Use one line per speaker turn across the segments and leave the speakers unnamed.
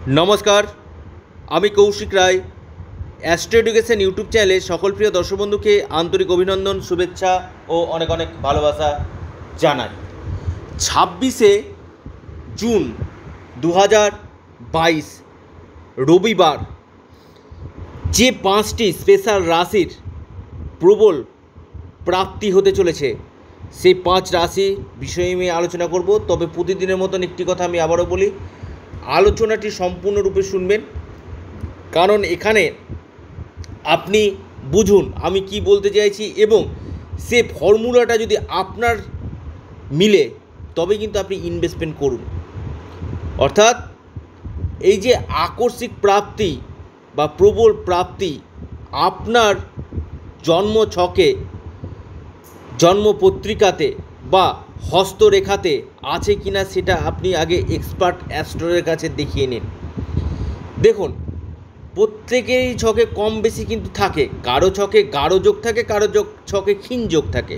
নমস্কার, আমি Koushik Roy. Astro education YouTube চ্যানেলে সকল প্রিয় দর্শক বন্ধুকে আন্তরিক অভিনন্দন, শুভেচ্ছা ও অনেক অনেক ভালোবাসা জানাই। 26শে জুন 2022 রবিবার যে 5টি স্পেশাল রাশির প্রবল প্রাপ্তি হতে চলেছে, সেই 5 রাশি বিষয়ে আমি আলোচনা করব। তবে প্রতিদিনের মতন একটি কথা আমি আবারও বলি, আলোচনাটি সম্পূর্ণরূপে শুনবেন, কারণ এখানে আপনি বুঝুন আমি কি বলতে চাইছি এবং সে ফর্মুলাটা যদি আপনার মিলে তবে কিন্তু আপনি ইনভেস্টমেন্ট করুন। অর্থাৎ এই যে আকস্মিক প্রাপ্তি বা প্রবল প্রাপ্তি আপনার জন্ম ছকে, জন্ম পত্রিকাতে বা হস্তরেখাতে আছে কিনা সেটা আপনি আগে এক্সপার্ট অ্যাস্ট্রোর কাছে দেখিয়ে নিন। দেখুন, প্রত্যেকেরই ছকে কম বেশি কিন্তু থাকে। কারো ছকে গাঢ় যোগ থাকে, কারো ছকে ক্ষীণ যোগ থাকে।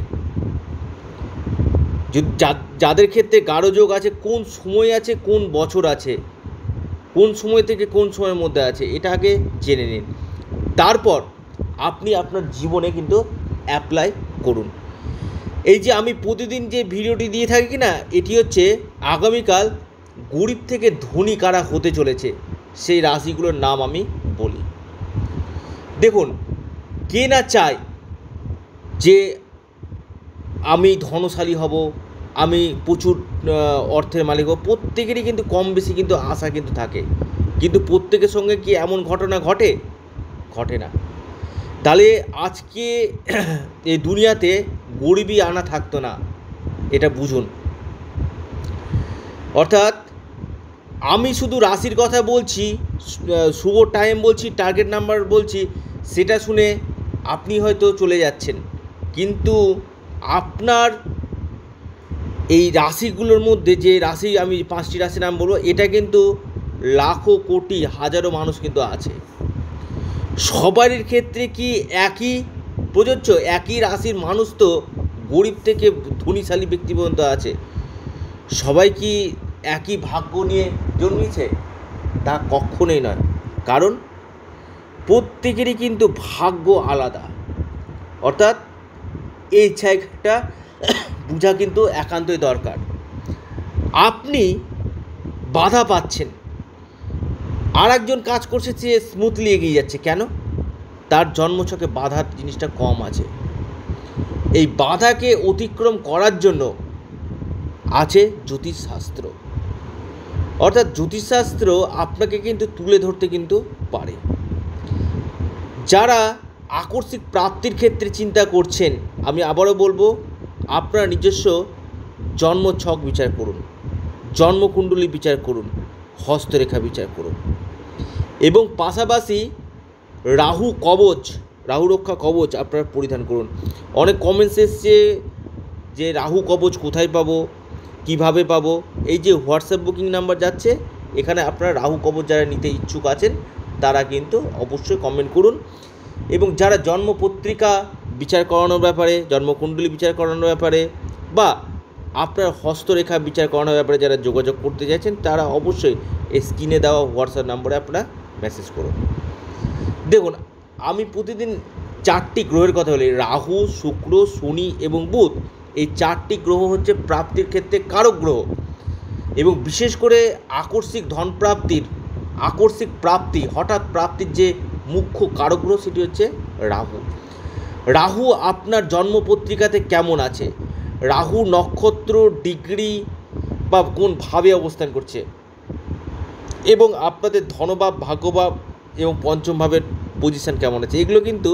যাদের ক্ষেত্রে গাঢ় যোগ আছে, কোন সময় আছে, কোন বছর আছে, কোন সময় থেকে কোন সময়ের মধ্যে আছে, এটা আগে জেনে নিন। তারপর আপনি আপনার জীবনে কিন্তু অ্যাপ্লাই করুন। এই যে আমি প্রতিদিন যে ভিডিওটি দিয়ে থাকি কি না, এটি হচ্ছে আগামীকাল গরিব থেকে ধনী কারা হতে চলেছে সেই রাশিগুলোর নাম আমি বলি। দেখুন, কে না চায় যে আমি ধনশালী হব, আমি প্রচুর অর্থের মালিক হব। প্রত্যেকেরই কিন্তু কম বেশি কিন্তু আশা কিন্তু থাকে, কিন্তু প্রত্যেকের সঙ্গে কি এমন ঘটনা ঘটে না। তাহলে আজকে এই দুনিয়াতে গরিবই আনা থাকতো না, এটা বুঝুন। অর্থাৎ আমি শুধু রাশির কথা বলছি, শুভ টাইম বলছি, টার্গেট নাম্বার বলছি, সেটা শুনে আপনি হয়তো চলে যাচ্ছেন, কিন্তু আপনার এই রাশিগুলোর মধ্যে যে রাশি আমি 5টি রাশির নাম বলবো, এটা কিন্তু লাখো কোটি হাজারো মানুষ কিন্তু আছে। সবারই ক্ষেত্রে কি একই প্রযোজ্য? একই রাশির মানুষ তো গরিব থেকে ধনীশালী ব্যক্তি পর্যন্ত আছে। সবাই কি একই ভাগ্য নিয়ে জন্মেছে? তা কখনোই নয়, কারণ প্রত্যেকেরই কিন্তু ভাগ্য আলাদা। অর্থাৎ এই জায়গাটা বোঝা কিন্তু একান্তই দরকার। আপনি বাধা পাচ্ছেন, আর একজন কাজ করছে, সে স্মুথলি এগিয়ে যাচ্ছে, কেন? তার জন্মছকে বাধার জিনিসটা কম আছে। এই বাধাকে অতিক্রম করার জন্য আছে জ্যোতিষশাস্ত্র। অর্থাৎ জ্যোতিষশাস্ত্র আপনাকে কিন্তু তুলে ধরতে কিন্তু পারে। যারা আকস্মিক প্রাপ্তির ক্ষেত্রে চিন্তা করছেন, আমি আবারও বলবো, আপনার নিজস্ব জন্মছক বিচার করুন, জন্মকুণ্ডলী বিচার করুন, হস্তরেখা বিচার করুন, এবং পাশাপাশি রাহু কবচ, রাহু রক্ষা কবচ আপনারা পরিধান করুন। অনেক কমেন্টস এসছে যে রাহু কবচ কোথায় পাবো, কিভাবে পাবো। এই যে হোয়াটসঅ্যাপ বুকিং নাম্বার যাচ্ছে, এখানে আপনারা রাহু কবচ যারা নিতে ইচ্ছুক আছেন তারা কিন্তু অবশ্যই কমেন্ট করুন। এবং যারা জন্ম পত্রিকা বিচার করানোর ব্যাপারে, জন্মকুণ্ডলী বিচার করানোর ব্যাপারে বা আপনার হস্তরেখা বিচার করানোর ব্যাপারে যারা যোগাযোগ করতে চাইছেন, তারা অবশ্যই এই স্ক্রিনে দেওয়া হোয়াটসঅ্যাপ নম্বরে আপনারা মেসেজ করুন। দেখুন, আমি প্রতিদিন 4টি গ্রহের কথা বলি, রাহু, শুক্র, শনি এবং বুধ। এই 4টি গ্রহ হচ্ছে প্রাপ্তির ক্ষেত্রে কারক গ্রহ, এবং বিশেষ করে আকস্মিক ধন প্রাপ্তির, আকস্মিক প্রাপ্তি, হঠাৎ প্রাপ্তির যে মুখ্য কারক গ্রহ সেটি হচ্ছে রাহু। রাহু আপনার জন্মপত্রিকাতে কেমন আছে, রাহু নক্ষত্র, ডিগ্রি বা কোন ভাবে অবস্থান করছে, এবং আপনাদের ধনভাব, ভাগ্যভাব এবং পঞ্চম ভাবের পজিশান কেমন আছে, এগুলো কিন্তু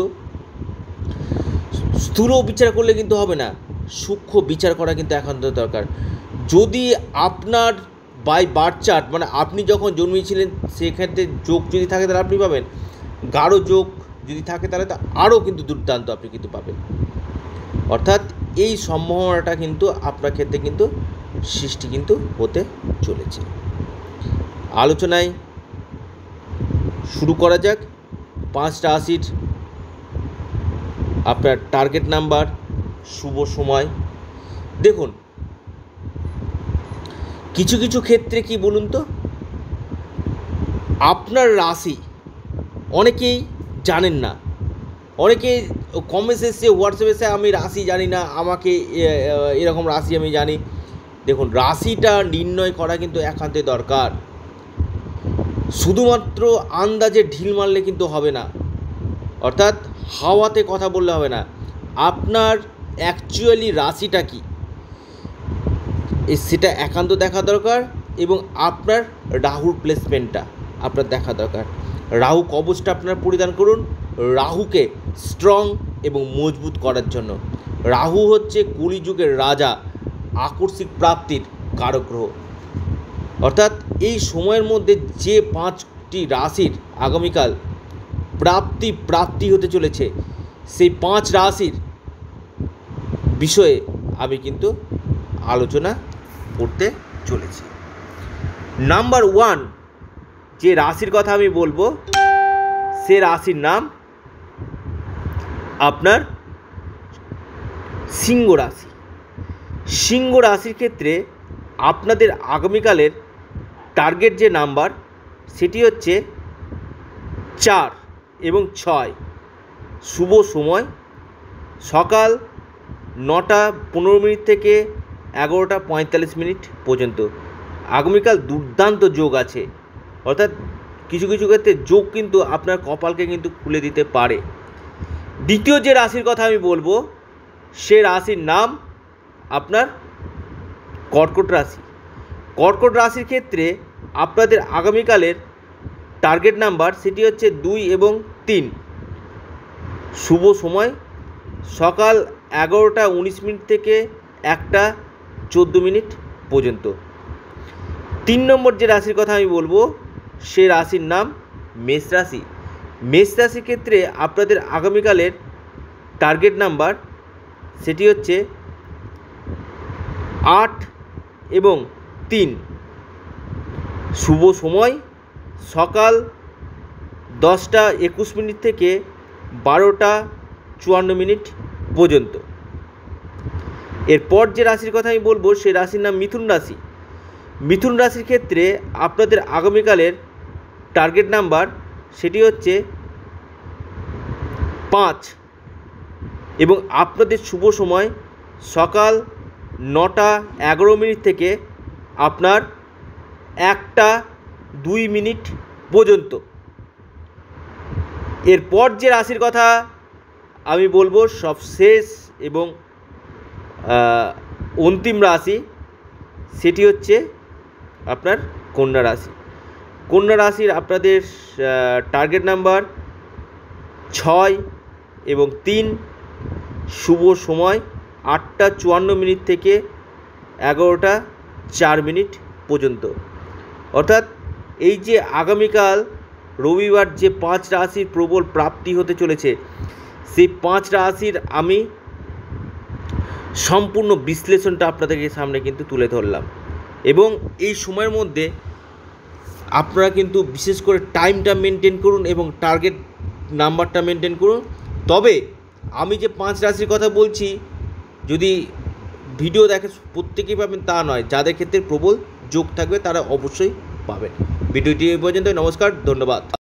স্থূল বিচার করলে কিন্তু হবে না, সূক্ষ্ম বিচার করা কিন্তু একান্ত দরকার। যদি আপনার বাই বার্থ চার্ট, মানে আপনি যখন জন্মেছিলেন সেক্ষেত্রে যোগ যদি থাকে তাহলে আপনি পাবেন, গাঢ় যোগ যদি থাকে তাহলে তো আরও কিন্তু দুর্দান্ত আপনি কিন্তু পাবেন। অর্থাৎ এই সম্ভাবনাটা কিন্তু আপনার ক্ষেত্রে কিন্তু সৃষ্টি কিন্তু হতে চলেছে। আলোচনায় শুরু করা যাক। 5টা রাশির আপনার টার্গেট নাম্বার, শুভ সময়। দেখুন, কিছু কিছু ক্ষেত্রে কি বলুন তো, আপনার রাশি অনেকেই জানেন না, অনেকেই কমেন্টস এসছে হোয়াটসঅ্যাপে এসে আমি রাশি জানি না, আমাকে এরকম রাশি আমি জানি। দেখুন, রাশিটা নির্ণয় করা কিন্তু একান্তই দরকার। শুধুমাত্র আন্দাজে ঢিল মারলে কিন্তু হবে না, অর্থাৎ হাওয়াতে কথা বললে হবে না। আপনার অ্যাকচুয়ালি রাশিটা কী সেটা একান্ত দেখা দরকার, এবং আপনার রাহুর প্লেসমেন্টটা আপনার দেখা দরকার। রাহু কবচটা আপনার পরিধান করুন রাহুকে স্ট্রং এবং মজবুত করার জন্য। রাহু হচ্ছে কলিযুগের রাজা, আকস্মিক প্রাপ্তির কারক গ্রহ। অর্থাৎ এই সময়ের মধ্যে যে 5টি রাশির আগামীকাল প্রাপ্তি হতে চলেছে, সেই 5 রাশির বিষয়ে আমি কিন্তু আলোচনা করতে চলেছি। নাম্বার 1 যে রাশির কথা আমি বলবো, সে রাশির নাম আপনার সিংহ রাশি। সিংহ রাশির ক্ষেত্রে আপনাদের আগামীকালের টার্গেট যে নাম্বার, সেটি হচ্ছে 4 এবং 6। শুভ সময় সকাল 9:15 থেকে 11:45 পর্যন্ত। আগামীকাল দুর্দান্ত যোগ আছে, অর্থাৎ কিছু কিছু ক্ষেত্রে যোগ কিন্তু আপনার কপালকে কিন্তু খুলে দিতে পারে। দ্বিতীয় যে রাশির কথা আমি বলবো, সে রাশির নাম আপনার কর্কট রাশি। কর্কট রাশির ক্ষেত্রে আপনাদের আগামীকালের টার্গেট নাম্বার সেটি হচ্ছে 2 এবং 3। শুভ সময় সকাল 11:19 থেকে 1:14 পর্যন্ত। 3 নম্বর যে রাশির কথা আমি বলবো, সে রাশির নাম মেষ রাশি। মেষ রাশির ক্ষেত্রে আপনাদের আগামীকালের টার্গেট নাম্বার সেটি হচ্ছে 8 এবং 3। শুভ সময় সকাল 10:21 থেকে 12:54 পর্যন্ত। এরপর যে রাশির কথা আমি বলবো, সে রাশির নাম মিথুন রাশি। মিথুন রাশির ক্ষেত্রে আপনাদের আগামীকালের টার্গেট নাম্বার সেটি হচ্ছে 5 এবং আপনাদের শুভ সময় সকাল 9:11 থেকে আপনার 1:02 পর্যন্ত। এরপর যে রাশির কথা আমি বলবো, সবশেষ এবং অন্তিম রাশি, সেটি হচ্ছে আপনার কন্যা রাশি। কন্যা রাশির আপনাদের টার্গেট নাম্বার 6 এবং 3। শুভ সময় 8:54 থেকে 11:04 পর্যন্ত। অর্থাৎ এই যে আগামীকাল রবিবার যে 5 রাশির প্রবল প্রাপ্তি হতে চলেছে, সেই 5 রাশির আমি সম্পূর্ণ বিশ্লেষণটা আপনাদেরকে সামনে কিন্তু তুলে ধরলাম। এবং এই সময়ের মধ্যে আপনারা কিন্তু বিশেষ করে টাইমটা মেনটেন করুন এবং টার্গেট নাম্বারটা মেনটেন করুন। তবে আমি যে 5 রাশির কথা বলছি, যদি ভিডিও দেখে প্রত্যেকেই পাবেন তা নয়, যাদের ক্ষেত্রে প্রবল যোগ থাকবে তারা অবশ্যই পাবেন। ভিডিওটি এই পর্যন্ত। নমস্কার, ধন্যবাদ।